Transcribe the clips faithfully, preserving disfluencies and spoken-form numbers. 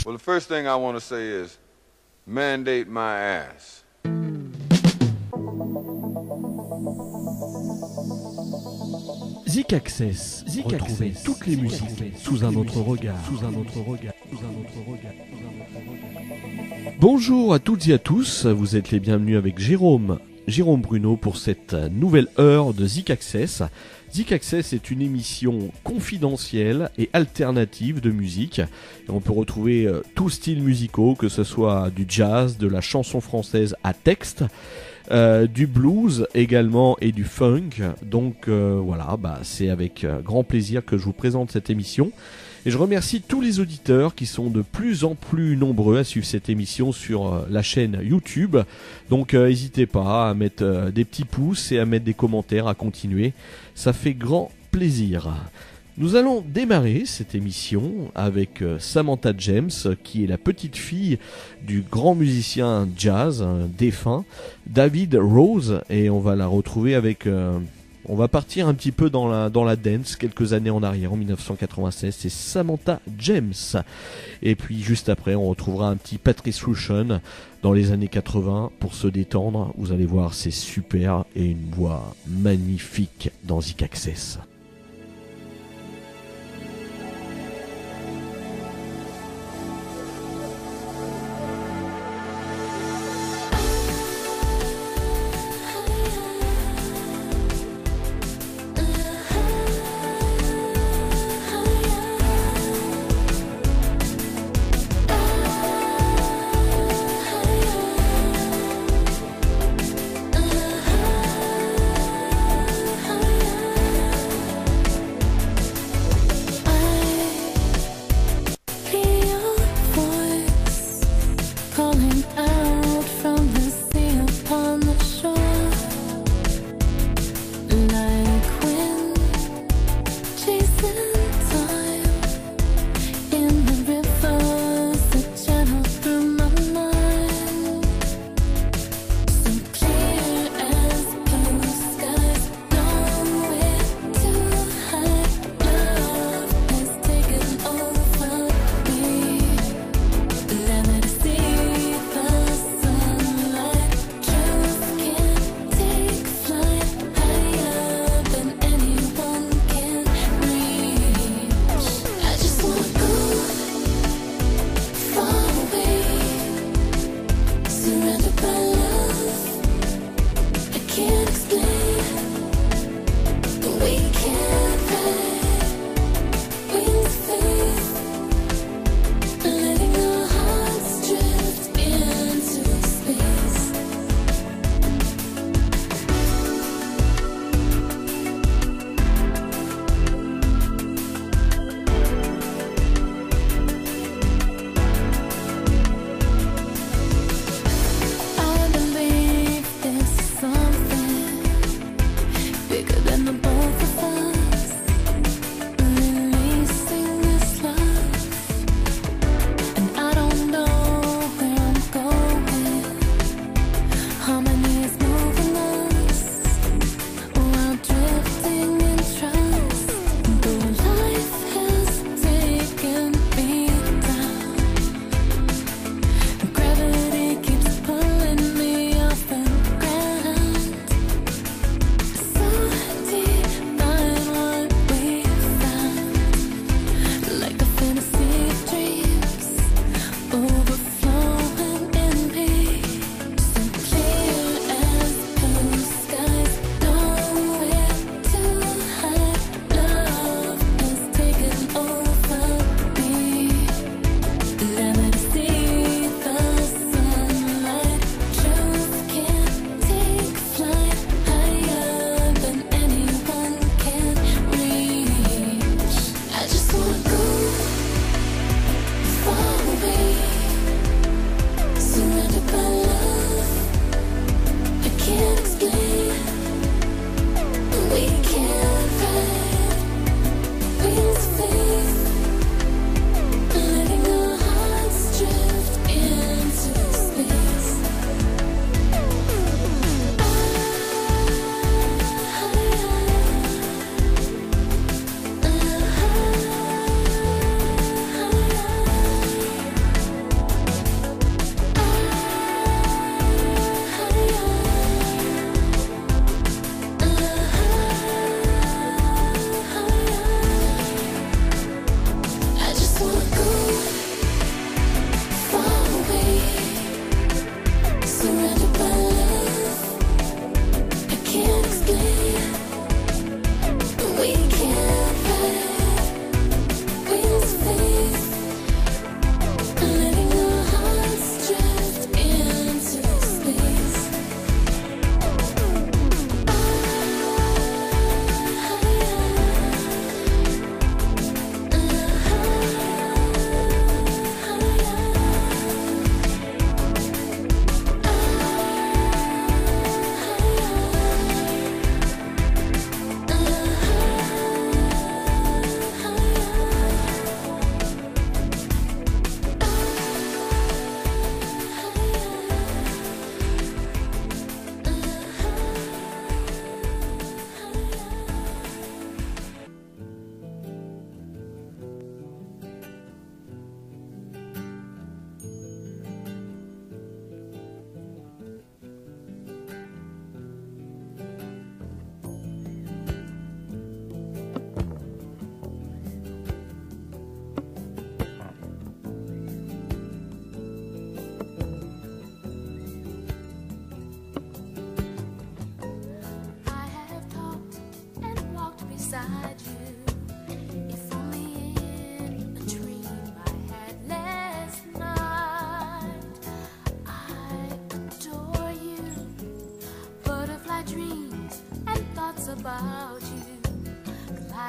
Well, the first thing I want to say is, mandate my ass. Zik Access, Zik retrouvez Access. Toutes les Zik musiques Access. Sous un autre regard, sous un autre regard, sous un autre regard, sous un autre regard. Bonjour à toutes et à tous, vous êtes les bienvenus avec Jérôme, Jérôme Bruno pour cette nouvelle heure de Zik Access. Zik Access est une émission confidentielle et alternative de musique. Et on peut retrouver euh, tous styles musicaux, que ce soit du jazz, de la chanson française à texte, euh, du blues également et du funk. Donc euh, voilà, bah, c'est avec euh, grand plaisir que je vous présente cette émission. Et je remercie tous les auditeurs qui sont de plus en plus nombreux à suivre cette émission sur euh, la chaîne YouTube. Donc euh, n'hésitez pas à mettre euh, des petits pouces et à mettre des commentaires, à continuer. Ça fait grand plaisir. Nous allons démarrer cette émission avec euh, Samantha James, qui est la petite fille du grand musicien jazz euh, défunt David Rose. Et on va la retrouver avec... Euh, On va partir un petit peu dans la, dans la dance, quelques années en arrière, en dix-neuf cent quatre-vingt-seize, c'est Samantha James. Et puis juste après, on retrouvera un petit Patrice Rushen dans les années quatre-vingts pour se détendre. Vous allez voir, c'est super et une voix magnifique dans Zik Access.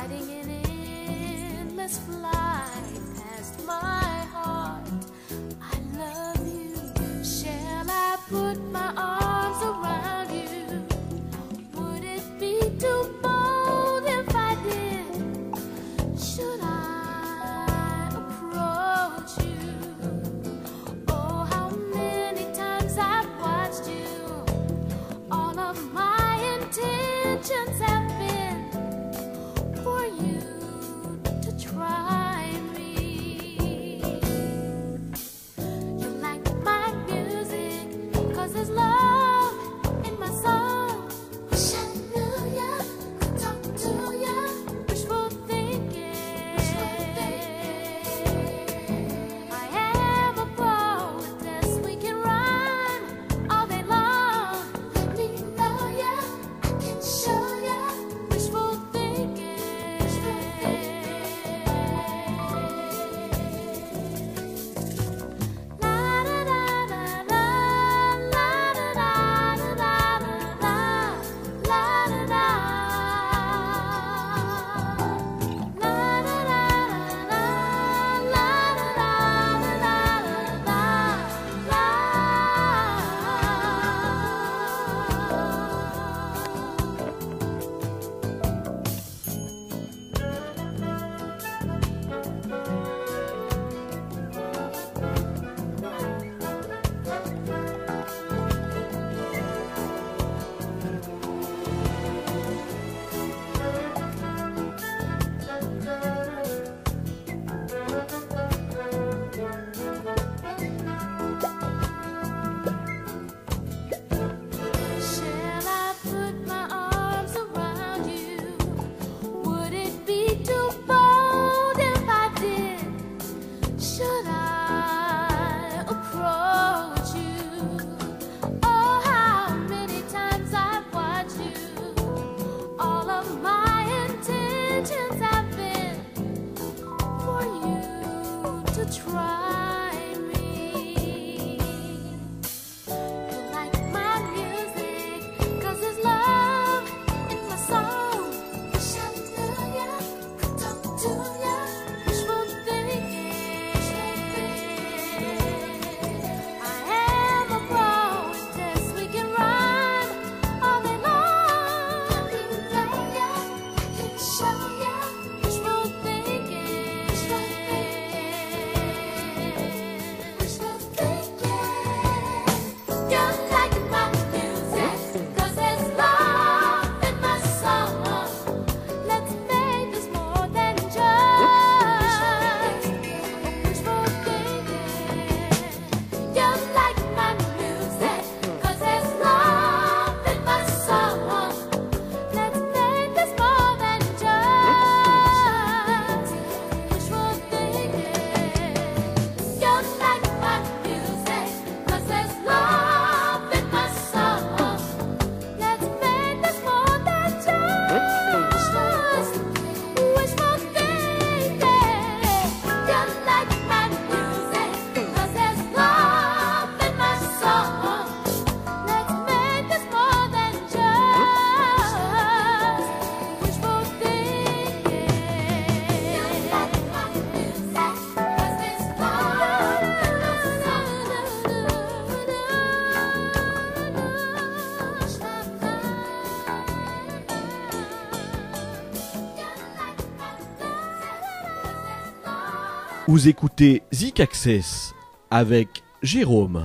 Vous écoutez Zik Access avec Jérôme.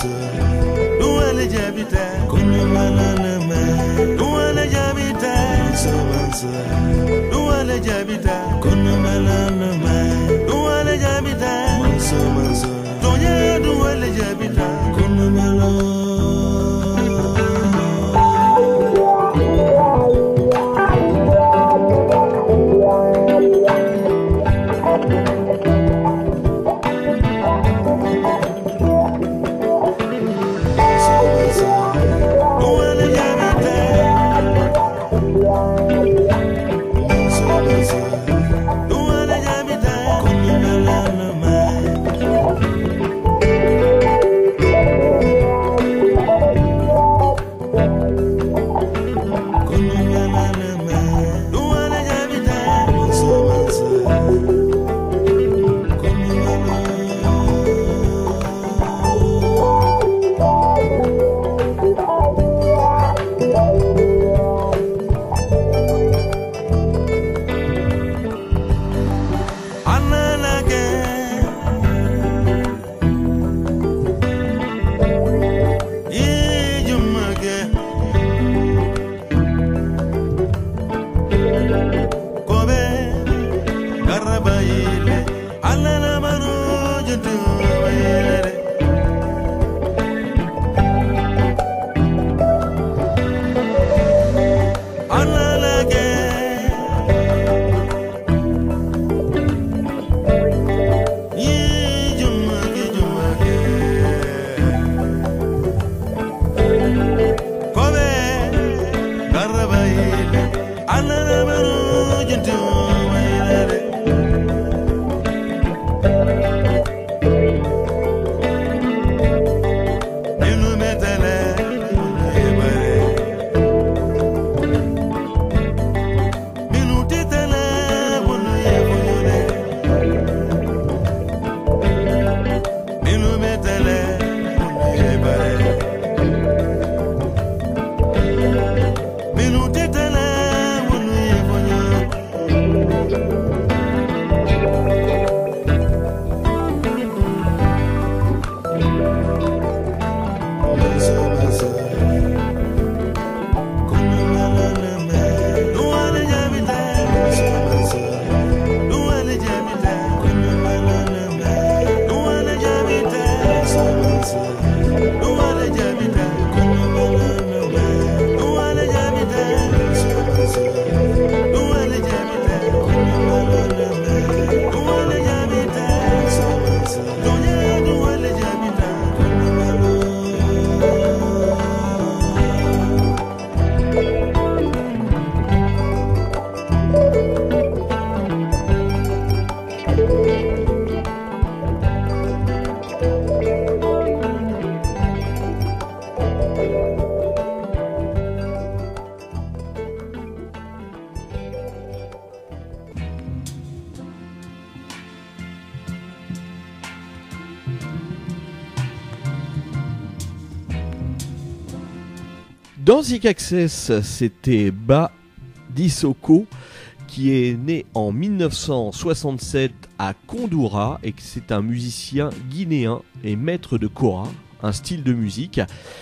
Dans Zik Access, c'était Ba Dissoko, qui est né en mille neuf cent soixante-sept à Kondoura et c'est un musicien guinéen et maître de kora, un style de musique.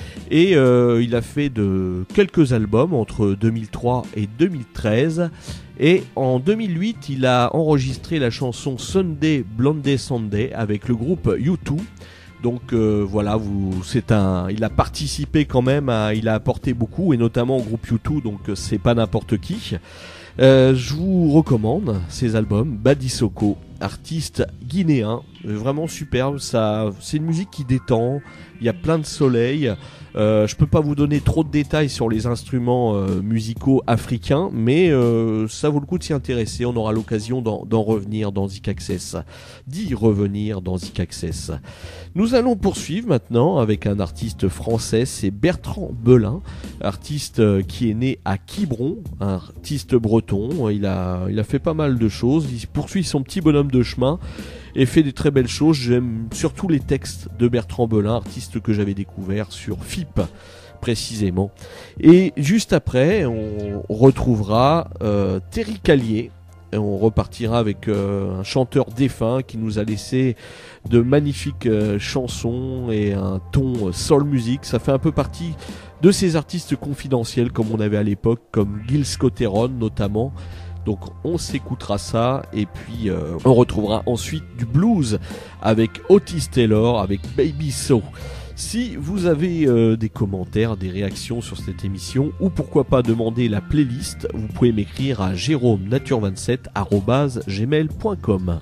Et euh, il a fait de quelques albums entre deux mille trois et deux mille treize. Et en deux mille huit, il a enregistré la chanson Sunday Blonde Sunday avec le groupe U deux. Donc euh, voilà, vous, c'est un, il a participé quand même, à, il a apporté beaucoup et notamment au groupe U deux, donc c'est pas n'importe qui. Euh, je vous recommande ces albums, Ba Dissoko, artiste guinéen, vraiment superbe. Ça, c'est une musique qui détend. Il y a plein de soleil. Euh, je peux pas vous donner trop de détails sur les instruments euh, musicaux africains, mais euh, ça vaut le coup de s'y intéresser. On aura l'occasion d'en, d'en revenir dans Zik Access, d'y revenir dans Zik Access. Nous allons poursuivre maintenant avec un artiste français, c'est Bertrand Belin, artiste euh, qui est né à Quiberon, un artiste breton. Il a, il a fait pas mal de choses. Il poursuit son petit bonhomme de chemin et fait des très belles choses. J'aime surtout les textes de Bertrand Belin, artiste que j'avais découvert sur F I P précisément. Et juste après, on retrouvera euh, Terry Callier et on repartira avec euh, un chanteur défunt qui nous a laissé de magnifiques euh, chansons et un ton euh, soul music. Ça fait un peu partie de ces artistes confidentiels comme on avait à l'époque, comme Gil Scott-Heron notamment. Donc on s'écoutera ça et puis euh, on retrouvera ensuite du blues avec Otis Taylor, avec Baby So. Si vous avez euh, des commentaires, des réactions sur cette émission ou pourquoi pas demander la playlist, vous pouvez m'écrire à jérôme nature vingt-sept arobase gmail point com.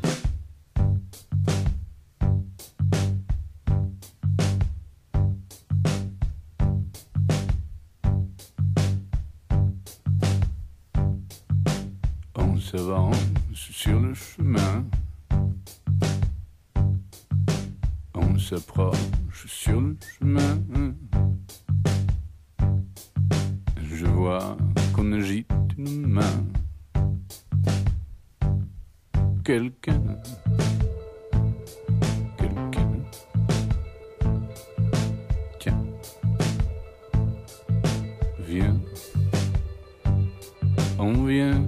On s'avance sur le chemin, on s'approche sur le chemin. Je vois qu'on agite une main. Quelqu'un, quelqu'un. Tiens, viens, on vient.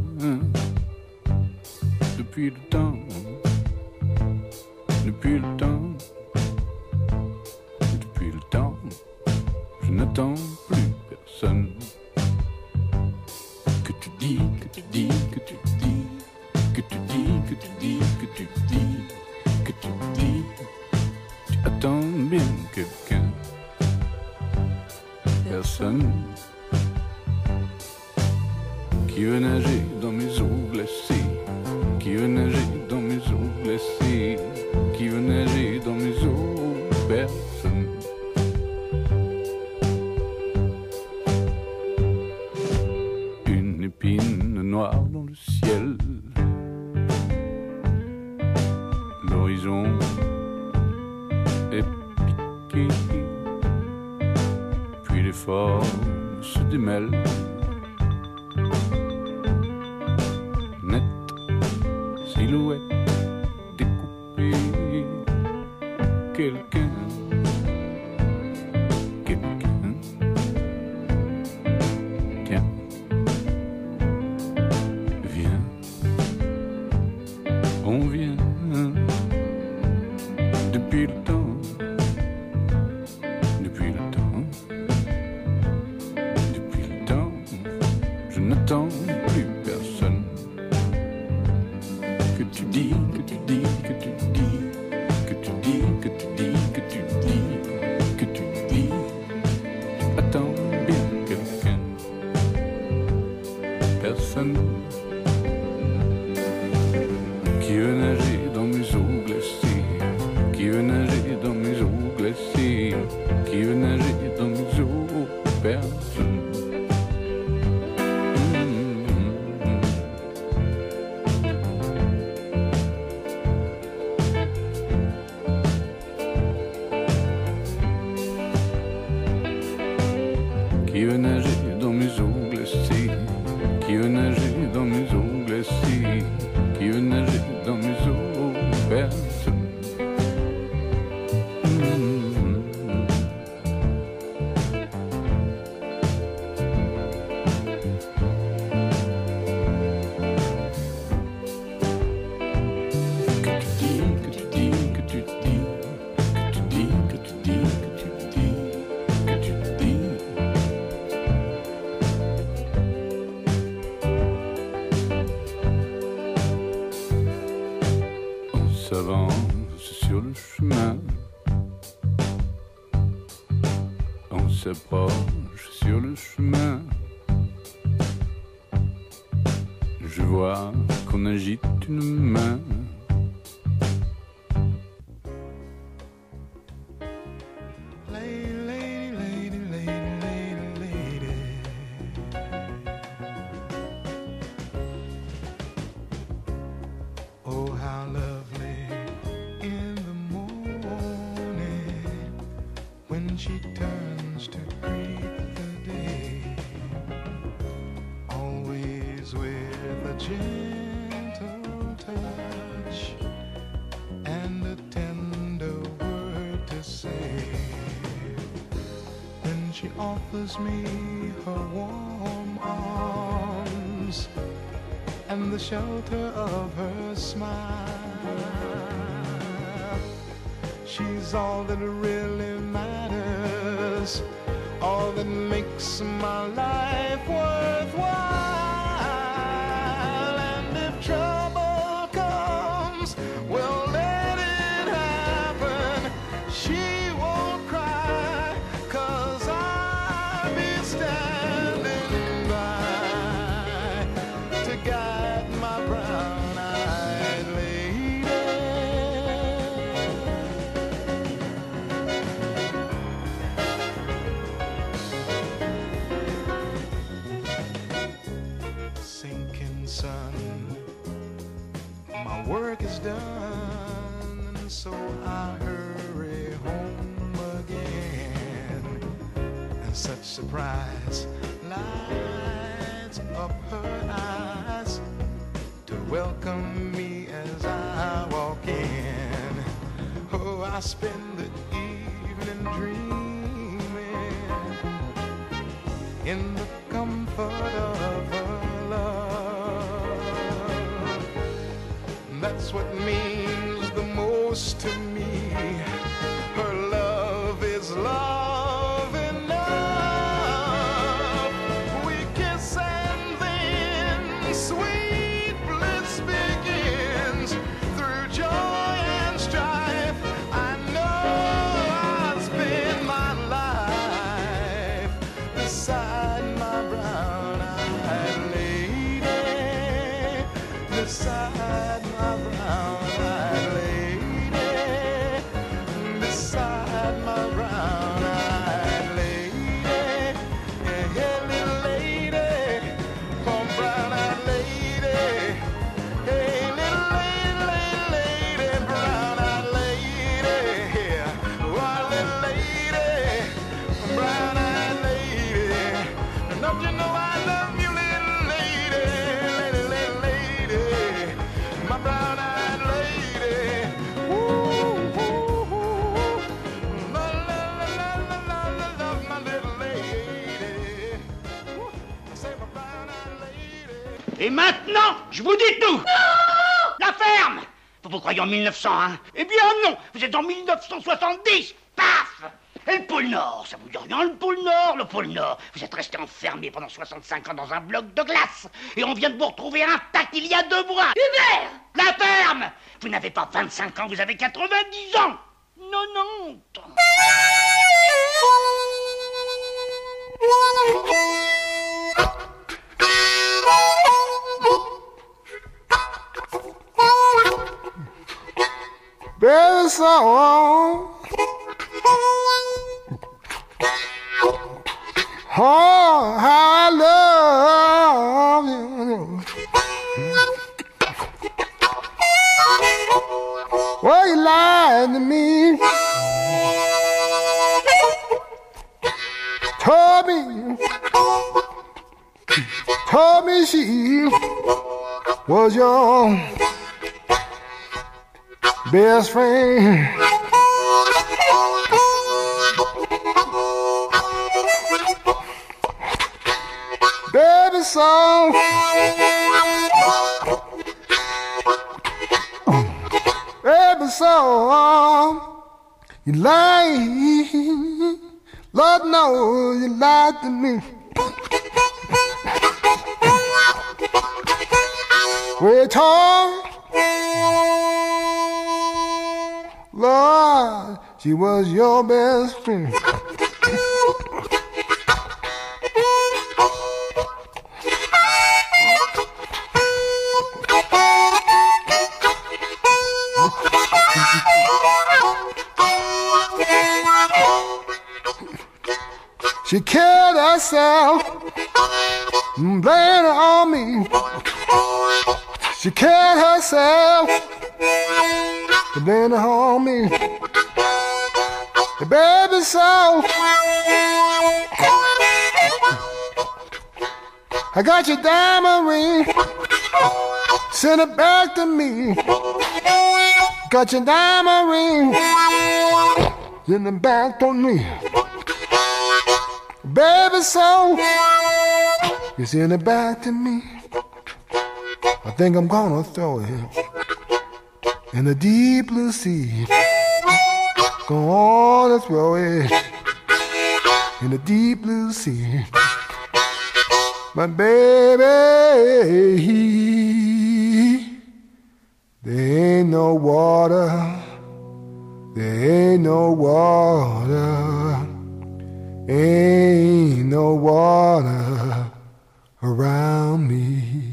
Depuis le temps, depuis le temps, depuis le temps, je n'attends plus personne. Que tu dis, que tu dis, que tu dis, que tu dis, que tu dis, que tu dis, que tu dis, tu attends bien quelqu'un. Personne qui veut nager dans mes eaux glacées. Qui veut nager dans mes eaux glacées, qui veut nager dans mes eaux, personne. Une épine noire dans le ciel, l'horizon est piqué, puis les formes se démêlent. Silhouette découpée, quelqu'un, quelqu'un, tiens, viens, on vient, depuis le temps, depuis le temps, depuis le temps, je n'attends plus personne. Que tu dis, que tu dis, que tu dis, que tu dis, que tu dis, que tu dis, que tu dis, tu attends bien quelqu'un. Personne qui veut nager dans mes eaux glacées, qui veut nager dans mes eaux glacées, qui veut nager dans mes eaux, personne. Qui veut nager dans mes eaux glacées, qui veut nager dans mes eaux glacées, qui veut nager dans mes eaux, personne. S'avance sur le chemin, on s'approche sur le chemin. Je vois qu'on agite une main. She turns to greet the day, always with a gentle touch and a tender word to say. When she offers me her warm arms and the shelter of her smile. She's all that really matters, all that makes my life worthwhile. And if trouble comes, well, let it happen. She won't cry, 'cause I'll be standing by to guide my brown-eyed lady. Sinking sun, my work is done, and so I hurry home again. And such surprise lights up her eyes to welcome me as I walk in. Oh, I spend the evening dreaming in the comfort of her love. That's what means the most to me. Her love is love enough. We kiss and then sweet bliss begins. Through joy and strife, I know I'll spend my life beside my brown-eyed lady, beside my brown-eyed lady, beside my brown-eyed lady. Yeah, yeah, little lady, oh, brown-eyed lady. Hey, little lady, lady, lady, brown-eyed lady. Oh, little lady, brown-eyed lady. Don't you know I love you, little lady, lady, lady, lady, my brown-eyed lady. Ooh, ooh, ooh. La, la, la, la, la, la, love my little lady. Ooh, I say my brown-eyed lady. Et maintenant, je vous dis tout. La ferme. Vous vous croyez en mille neuf cents, hein? Eh bien non, vous êtes en mille neuf cent soixante-dix. Paf. Et le pôle Nord, ça vous dit rien, le pôle Nord? Le pôle Nord, vous êtes resté enfermé pendant soixante-cinq ans dans un bloc de glace. Et on vient de vous retrouver intact il y a deux mois. Hubert! La ferme. Vous n'avez pas vingt-cinq ans, vous avez quatre-vingt-dix ans. Non, non. Baby, so oh, how I love you. Well, you lied to me, told me, told me she was your best friend. Baby, so baby, so you lie, Lord knows you lied to me. We talk, Lord, she was your best friend. She killed herself, blamed it on me. She killed herself, blamed it on me. The baby so I got your diamond ring, send it back to me. Got your diamond ring, send it back to me. Baby, so you send it back to me. I think I'm gonna throw it in the deep blue sea. Go on and throw it in the deep blue sea. But baby, there ain't no water, there ain't no water, ain't no water around me.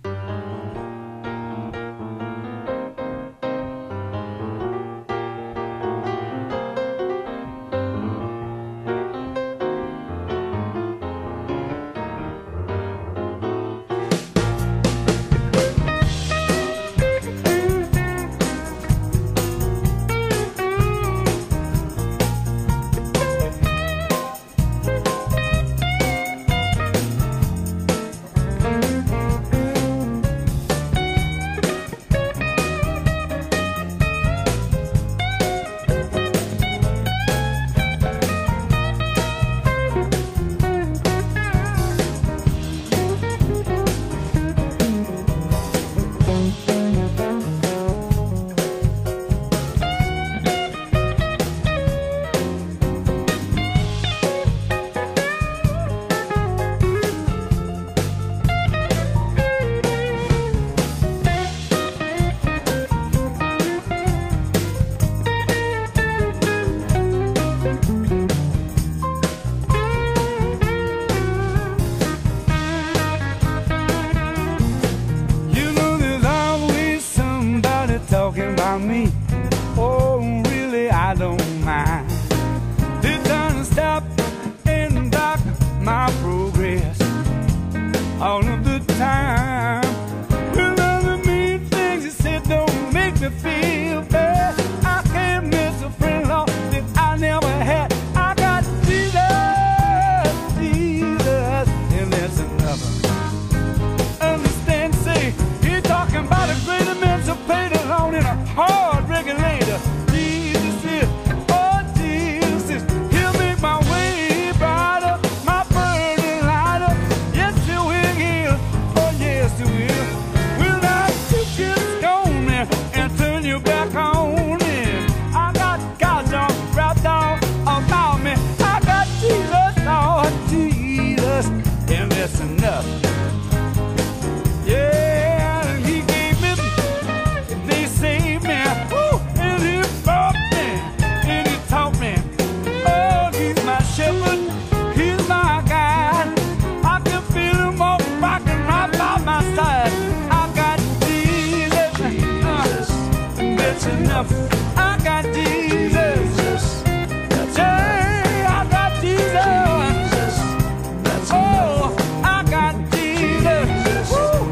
Talking about me, oh really I don't mind. They're trying to stop and block my progress all of the time. Well, all the mean things you said don't make me feel bad. I can't miss a friend-in-law that I never had. I got Jesus, Jesus, and that's another. Understand, say, you're talking about a great emancipator alone in a hard regulator. Jesus is, oh Jesus is, he'll make my way brighter, my burden lighter. Yes, he will heal, oh yes, he will. Will I take you stone there and turn you back on in? I got God's arms wrapped all about me. I got Jesus, oh Jesus, and that's enough. Yeah, he gave me, they saved me, woo, and he brought me, and he taught me. Oh, he's my shepherd, he's my guide. I can feel him all rocking right by my side. I got Jesus, uh, that's enough. I got Jesus, yeah, I got Jesus. Oh, I got Jesus. Woo.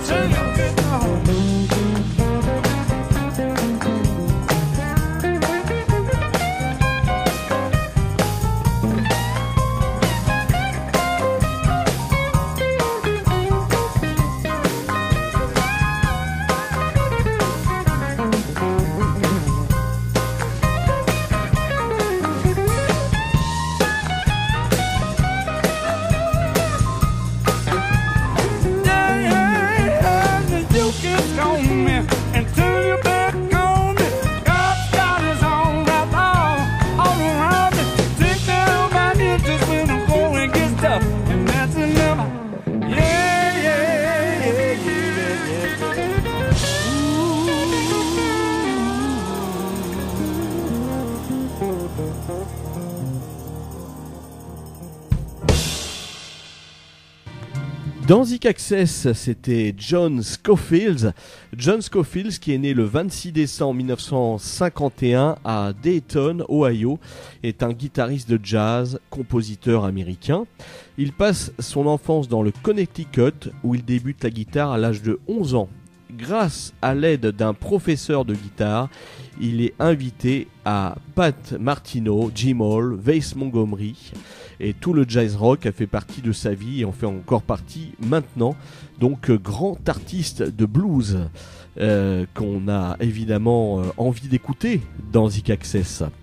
Dans Zik Access, c'était John Scofield. John Scofield qui est né le vingt-six décembre mille neuf cent cinquante et un à Dayton, Ohio, est un guitariste de jazz, compositeur américain. Il passe son enfance dans le Connecticut où il débute la guitare à l'âge de onze ans. Grâce à l'aide d'un professeur de guitare, il est invité à Pat Martino, Jim Hall, Vance Montgomery, et tout le jazz rock a fait partie de sa vie et en fait encore partie maintenant. Donc grand artiste de blues euh, qu'on a évidemment euh, envie d'écouter dans Zik Access.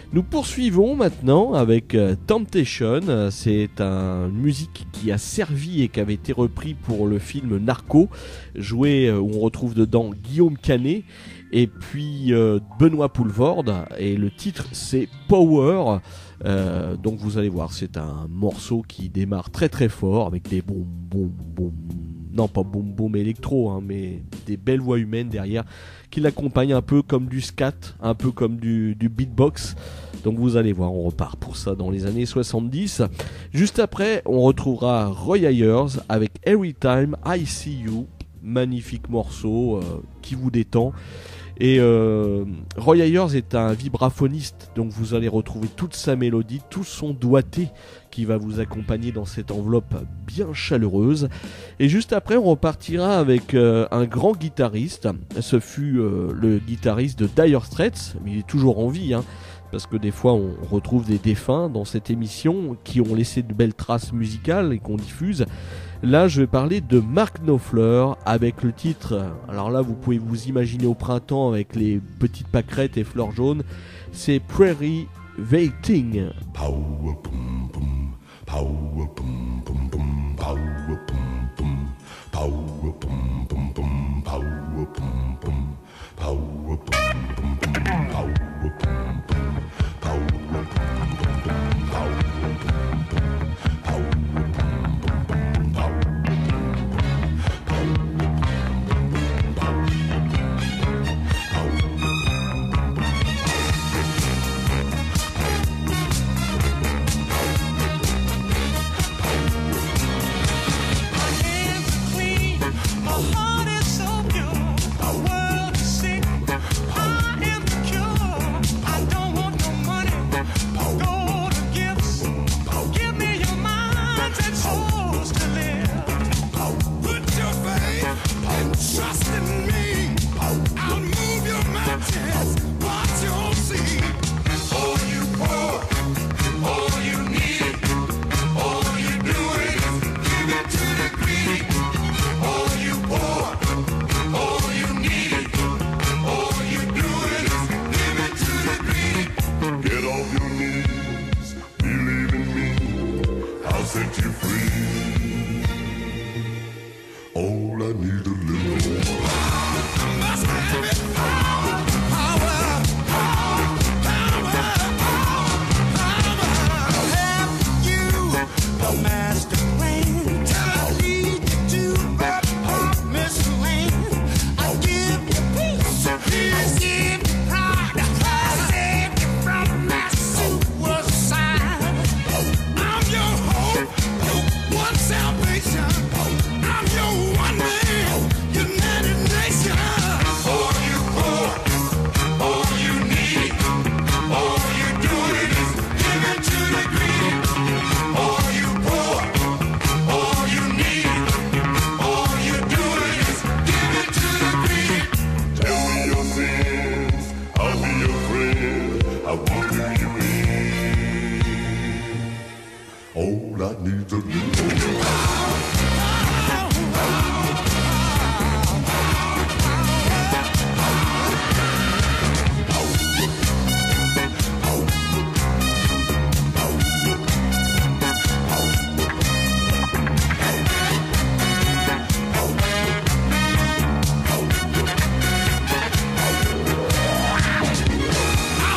Nous poursuivons maintenant avec euh, Temptation. C'est un, une musique qui a servi et qui avait été repris pour le film Narco, joué euh, où on retrouve dedans Guillaume Canet et puis euh, Benoît Poulvorde, et le titre c'est Power. Euh, donc vous allez voir, c'est un morceau qui démarre très très fort avec des boum boum boum, non pas boum boum électro, hein, mais des belles voix humaines derrière qui l'accompagnent un peu comme du scat, un peu comme du, du beatbox. Donc vous allez voir, on repart pour ça dans les années soixante-dix. Juste après, on retrouvera Roy Ayers avec Every Time I See You, magnifique morceau euh, qui vous détend. Et euh, Roy Ayers est un vibraphoniste, donc vous allez retrouver toute sa mélodie, tout son doigté qui va vous accompagner dans cette enveloppe bien chaleureuse. Et juste après, on repartira avec euh, un grand guitariste. Ce fut euh, le guitariste de Dire Straits, mais il est toujours en vie, hein, parce que des fois on retrouve des défunts dans cette émission qui ont laissé de belles traces musicales et qu'on diffuse. Là, je vais parler de Mark Knopfler avec le titre, alors là vous pouvez vous imaginer au printemps avec les petites pâquerettes et fleurs jaunes, c'est Prairie Waiting. Power boom boom, power boom boom boom, power boom boom, power boom boom boom, power boom boom, power boom boom boom, power boom boom, power boom boom boom, power boom boom, power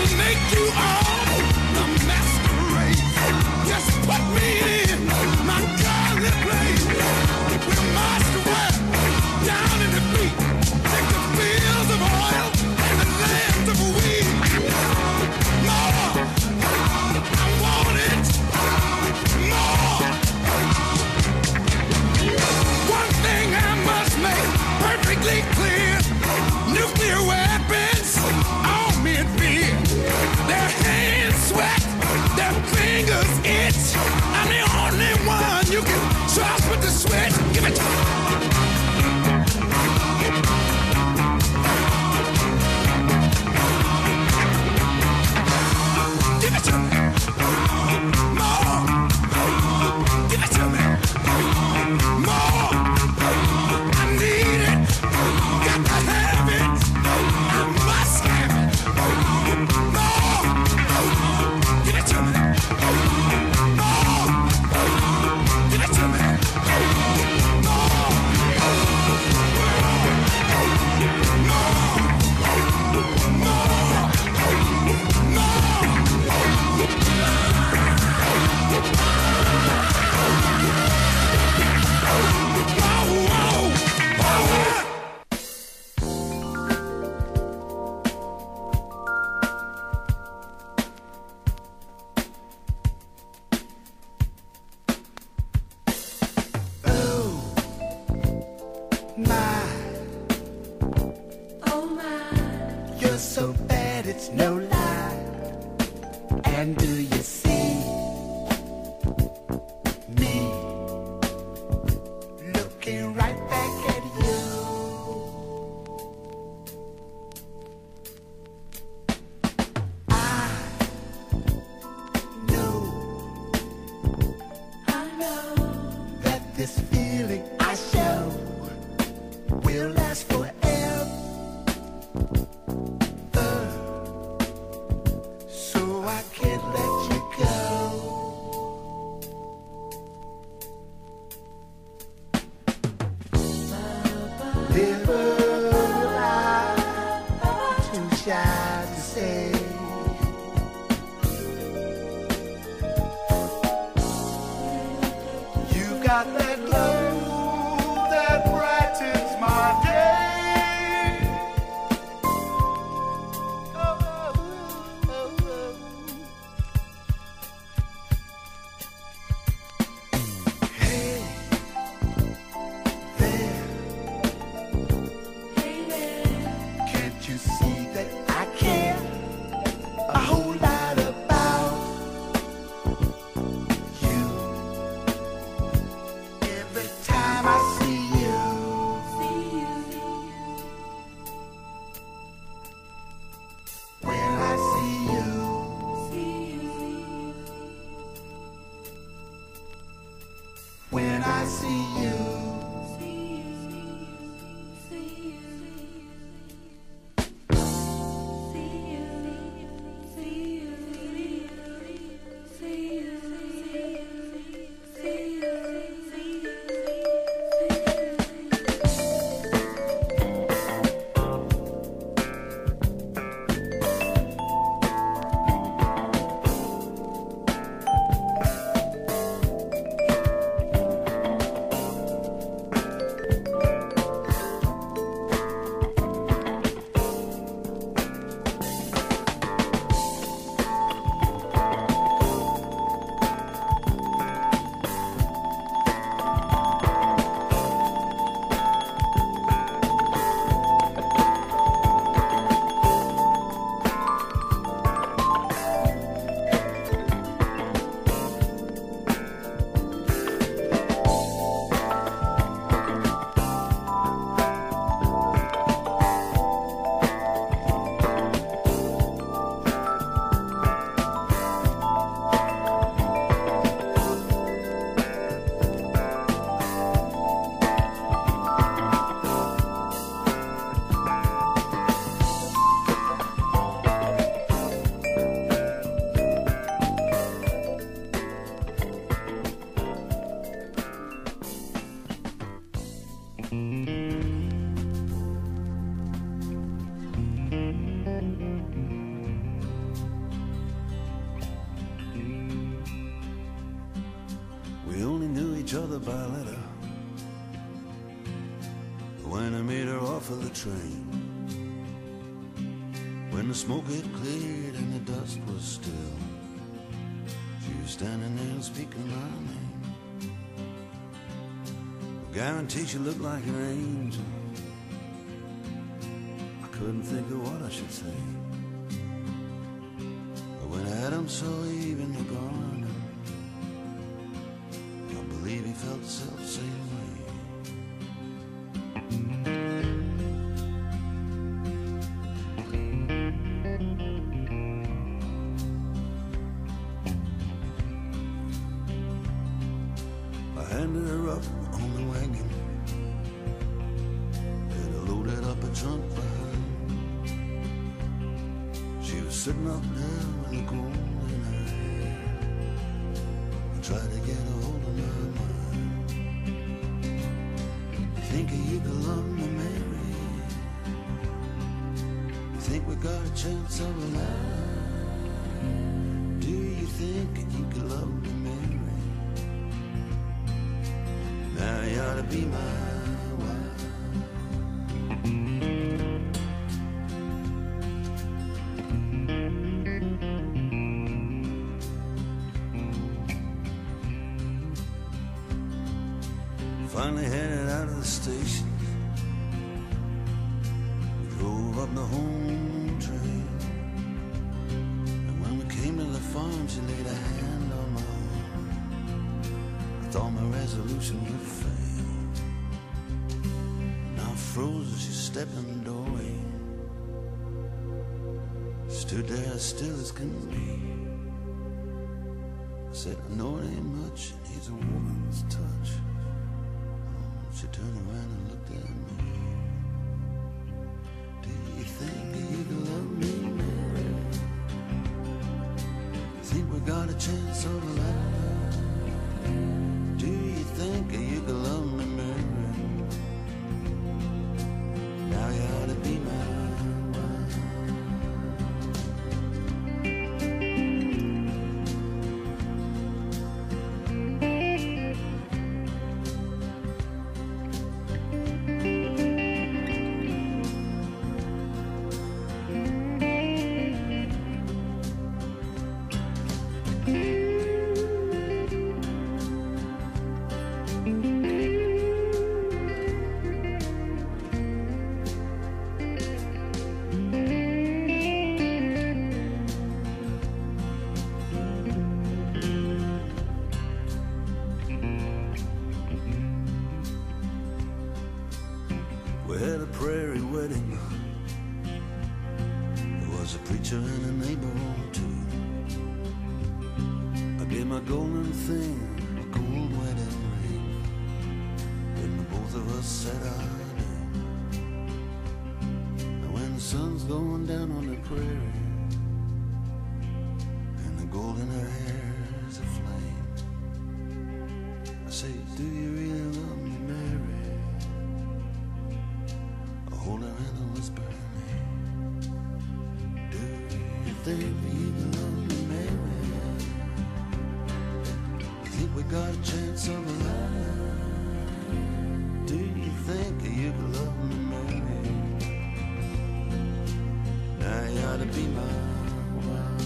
My And do you see me looking right back at you? I know, I know that this feeling I show will last forever. So I can't let you go. Never I'm too shy to say. You got that glow that brightens my day. Oh, oh, oh, oh. Hey there, hey there. Can't you see that I care a whole lot about you? Every time I see you, when I see you, when I see you. We only knew each other by letter when I made her off of the train. When the smoke had cleared and the dust was still, she was standing there and speaking my name. I guarantee she looked like an angel. I couldn't think of what I should say. But when Adam saw Eve in the garden, I believe he felt the self-same way. I handed her up on the wagon, and I loaded up a trunk behind. She was sitting up there with the gold in her hair. I tried to get a hold of my mind. Thinking you could love me, Mary. Think we got a chance of a life? Do you think you could love me, Mary? Now you ought to be my wife. Finally headed out of the station, we drove up the home train, and when we came to the farm arm, she laid a hand on my arm. I thought my resolution would fail. Now frozen, she stepped in the doorway. Stood there as still as can be. I said, I know it ain't much, it needs a woman's touch. Oh, she turned around and looked at me. Do you think you can love me, Mary? Think we got a chance of a life? Do you think you can love me, Mary? Now you ought to be my wife. We had a prairie wedding. There was a preacher and a neighbor or two. I gave my golden thing a gold wedding ring. Then the both of us said I do. And when the sun's going down on the prairie and the gold in her hair is aflame, I say, do you really love me, Mary? Hold her hand and whisper her name. Do you think you can love me, Mary? Think we got a chance of a life? Do you think you can love me, Mary? Now you ought to be my wife.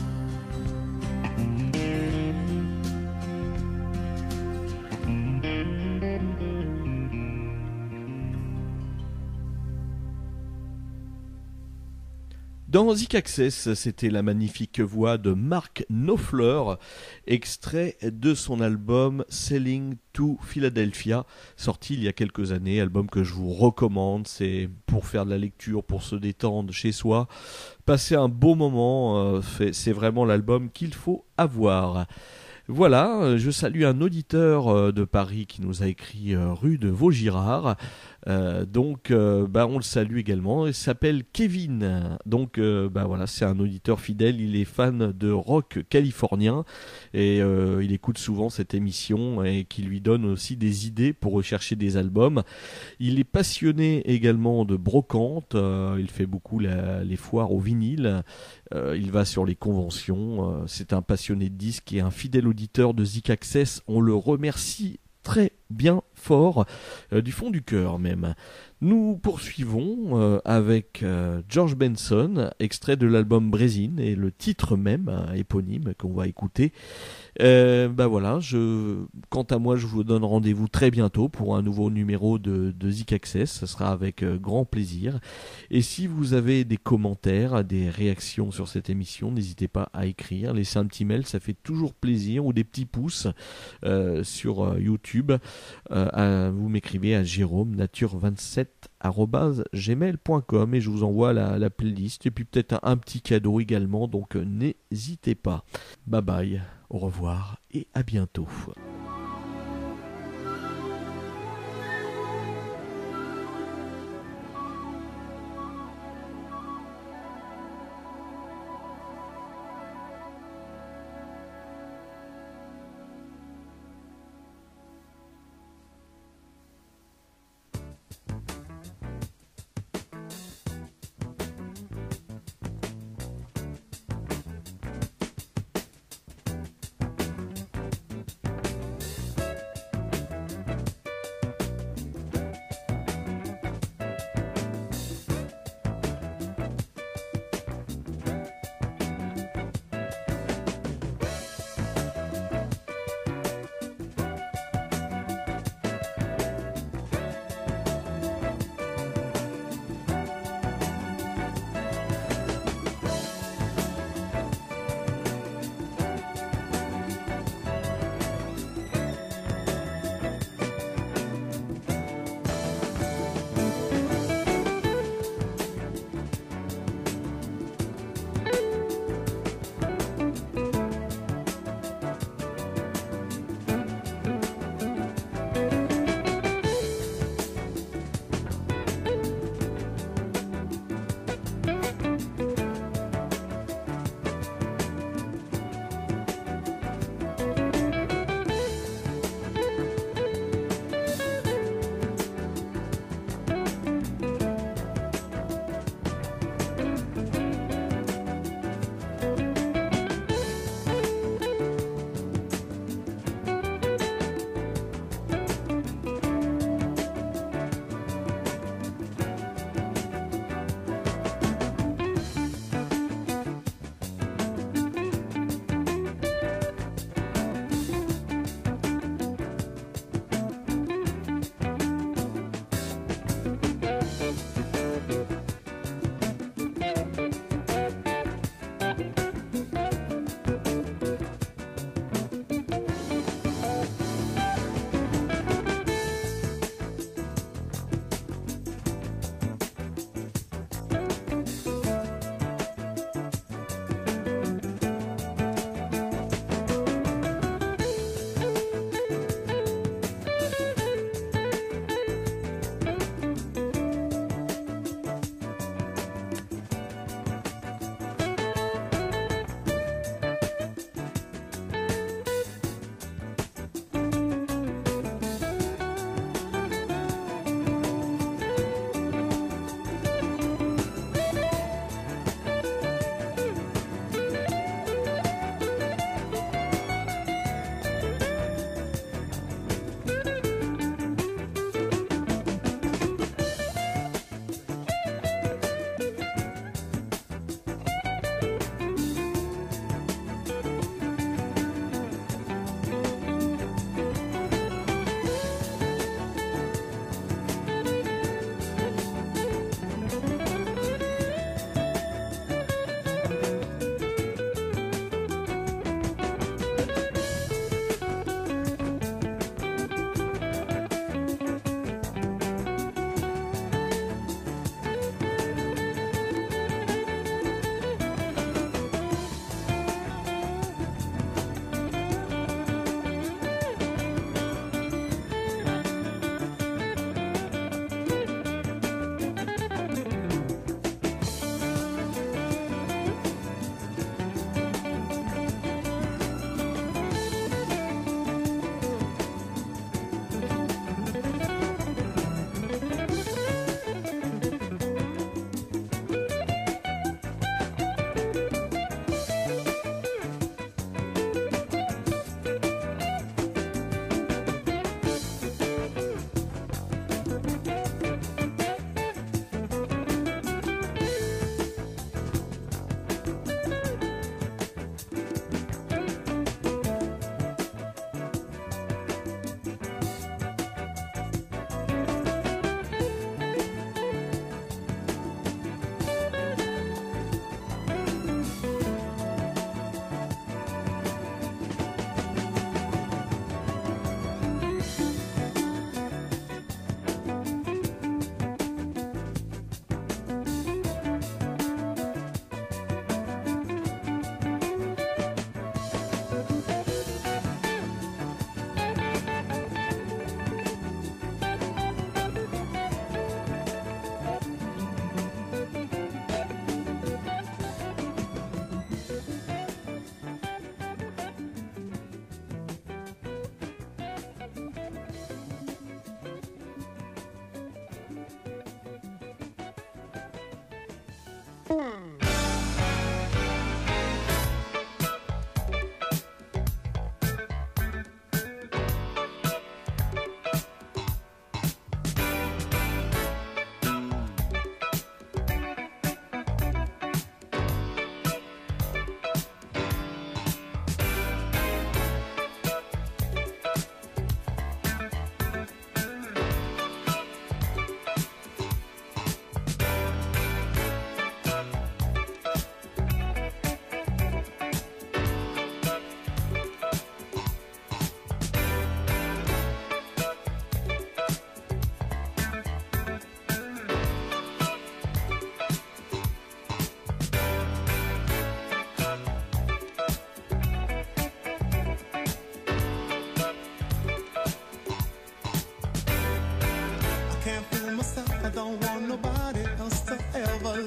Dans Zik Access, c'était la magnifique voix de Mark Knopfler, extrait de son album Selling to Philadelphia, sorti il y a quelques années, album que je vous recommande. C'est pour faire de la lecture, pour se détendre chez soi, passer un beau moment, c'est vraiment l'album qu'il faut avoir. Voilà, je salue un auditeur de Paris qui nous a écrit rue de Vaugirard. Euh, donc, euh, bah, on le salue également. Il s'appelle Kevin. Donc, euh, bah, voilà, c'est un auditeur fidèle. Il est fan de rock californien et euh, il écoute souvent cette émission et qui lui donne aussi des idées pour rechercher des albums. Il est passionné également de brocante. Euh, il fait beaucoup la, les foires au vinyle. Euh, il va sur les conventions. Euh, c'est un passionné de disques et un fidèle auditeur de Zik Access. On le remercie très bien fort, euh, du fond du cœur même. Nous poursuivons euh, avec euh, George Benson, extrait de l'album Brésil et le titre même hein, éponyme qu'on va écouter. Euh, bah voilà, je, quant à moi, je vous donne rendez-vous très bientôt pour un nouveau numéro de, de Zik Access. Ce sera avec euh, grand plaisir. Et si vous avez des commentaires, des réactions sur cette émission, n'hésitez pas à écrire, laissez un petit mail, ça fait toujours plaisir, ou des petits pouces euh, sur euh, YouTube. Euh, à, vous m'écrivez à jérôme nature vingt-sept arobase gmail point com et je vous envoie la, la playlist et puis peut-être un, un petit cadeau également, donc euh, n'hésitez pas. Bye bye, au revoir et à bientôt.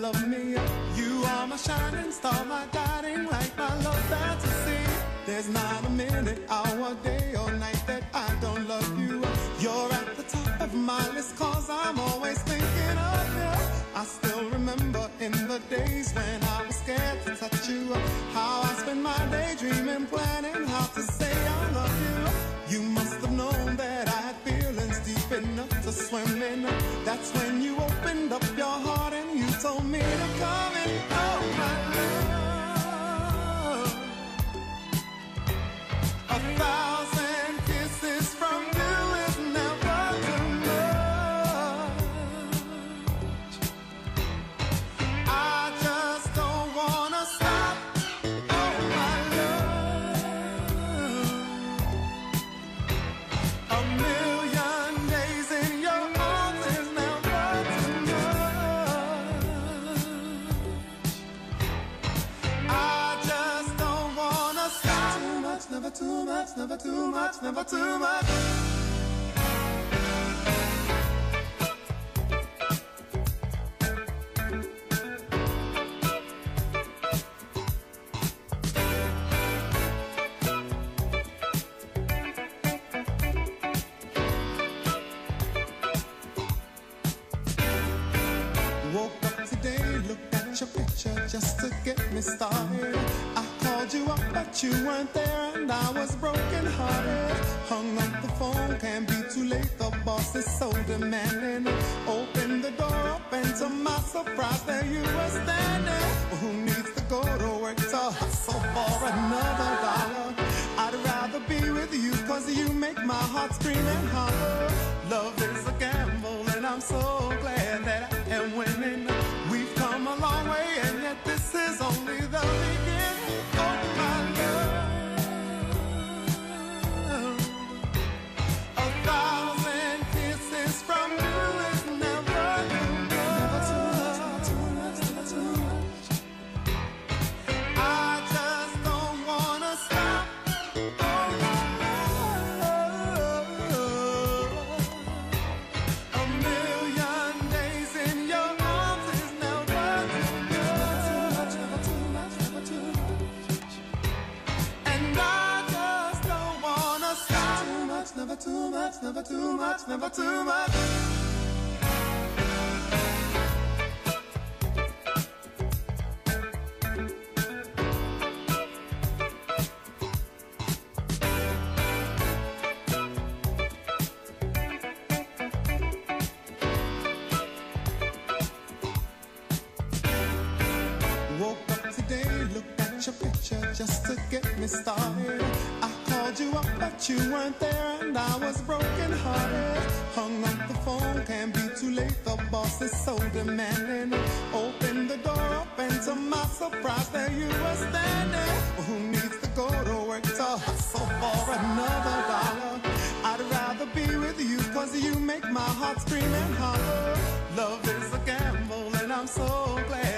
love me. You are my shining star, my guiding light, my love fantasy. There's not a minute, hour, day or night that I don't love you. You're at the top of my list, cause I'm always thinking of you. I still remember in the days when I was scared to touch you, how I spent my day dreaming, planning how to say I love you. You must have known that I had feelings deep enough to swim in. That's when you opened up your heart and you told me to come in. Oh my love, a thousand kisses from you is never too much. I just don't wanna stop. Oh my love, a million days in your arms is never too much. I just don't wanna stop. Too much, never too much, never too much, never too much. Woke up today, looked at your picture just to get me started. I called you up, but you weren't there, and I was broken hearted. Hung up the phone, can't be too late. The boss is so demanding. Opened the door up, and to my surprise, there you were standing. Who needs to go to work to hustle for another dollar? I'd rather be with you, cause you make my heart scream and holler. Love is a gamble, and I'm so glad that I am winning. We've come a long way, and yet this is only the beginning. Oh my love, a thousand kisses from you is never too much. Never too much, never too much. I just don't wanna stop. Oh my love, a million days in your arms is never too much. Never too much, never too much. And I just don't wanna stop. Too much, never too much, never too much, never too much. Woke up today, looked at your picture just to get me started. I called you up, but you weren't there, and I was broken hearted. Hung up the phone, can't be too late. The boss is so demanding. Opened the door up, and to my surprise, there you were standing. Who needs to go to work to hustle for another dollar? I'd rather be with you, cause you make my heart scream and holler. Love is a gamble, and I'm so glad